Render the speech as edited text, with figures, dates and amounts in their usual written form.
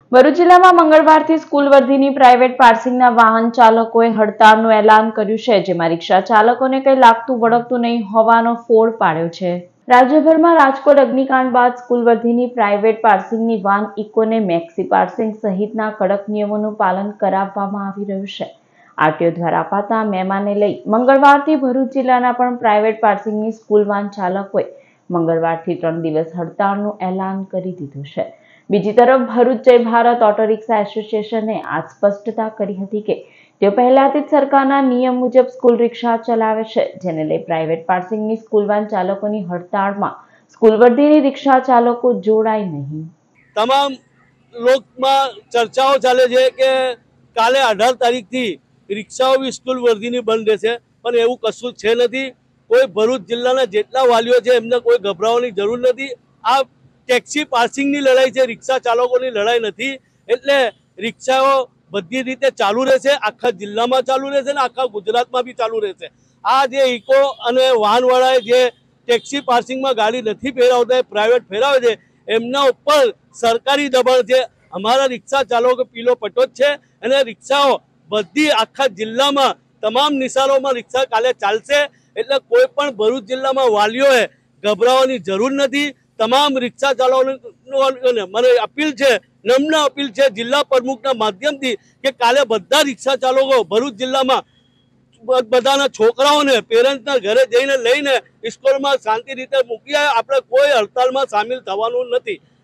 ભરૂચ જિલ્લામાં મંગળવારથી સ્કૂલ વર્ધીની પ્રાઇવેટ પાર્સિંગના વાહન ચાલકોએ હડતાળનું એલાન કર્યું છે, જેમાં રિક્ષા ચાલકોને કંઈ લાગતું વળગતું નહીં હોવાનો ફોડ પાડ્યો છે। રાજ્યભરમાં રાજકોટ અગ્નિકાંડ બાદ સ્કૂલ વર્ધીની પ્રાઇવેટ પાર્સિંગની વાન ઇકોને મેક્સી પાર્સિંગ સહિતના કડક નિયમોનું પાલન કરાવવામાં આવી રહ્યું છે। આરટીઓ દ્વારા અપાતા મેમાને લઈ મંગળવારથી ભરૂચ જિલ્લાના પણ પ્રાઇવેટ પાર્સિંગની સ્કૂલ વાન ચાલકોએ મંગળવારથી 3 દિવસ હડતાળનું એલાન કરી દીધું છે। બીજી તરફ ભરૂચ જય ભારત ઓટો રિક્ષા એસોસિએશને આ સ્પષ્ટતા કરી હતી કે તેઓ પહેલાથી જ સરકારના નિયમ મુજબ સ્કૂલ રિક્ષા ચલાવે છે, જેને લઈ પ્રાઇવેટ પાર્સિંગની સ્કૂલ વાન ચાલકોની હડતાળમાં સ્કૂલ વર્ધીની રિક્ષા ચાલકો જોડાય નહીં। તમામ લોકમાં ચર્ચાઓ ચાલે છે કે કાલે 18 તારીખથી રિક્ષાઓ બી સ્કૂલ વર્ધીની બંધ રહેશે, પણ એવું કશું છે નથી। કોઈ ભરૂચ જિલ્લાના જેટલા વાલીઓ છે એમને કોઈ ગભરાવાની જરૂર નથી। આ ટેક્સી પાર્સિંગની લડાઈ છે, રિક્ષા ચાલકોની લડાઈ નથી। એટલે રિક્ષાઓ બધી રીતે ચાલુ રહેશે, આખા જિલ્લામાં ચાલુ રહેશે અને આખા ગુજરાતમાં બી ચાલુ રહેશે। આ જે ઇકો અને વાહનવાળાએ જે ટેક્સી પાર્સિંગમાં ગાડી નથી ફેરવતા, પ્રાઇવેટ ફેરવે છે, એમના ઉપર સરકારી દબાણ છે। અમારા રિક્ષા ચાલકો પીલો પટ્ટો જ છે અને રિક્ષાઓ બધી આખા જિલ્લામાં તમામ નિશાળોમાં રિક્ષા કાલે ચાલશે। એટલે કોઈ પણ ભરૂચ જિલ્લામાં વાલીઓએ ગભરાવાની જરૂર નથી। તમામ રિક્ષા ચાલકોને મને અપીલ છે, નમ્ર અપીલ છે જિલ્લા પ્રમુખના માધ્યમથી કે કાલે બધા રિક્ષા ચાલકો ભરૂચ જિલ્લામાં બધાના છોકરાઓને પેરેન્ટ્સના ઘરે જઈને લઈને સ્કૂલમાં શાંતિ રીતે મૂકી આવે। આપણે કોઈ હડતાલમાં સામેલ થવાનું નથી।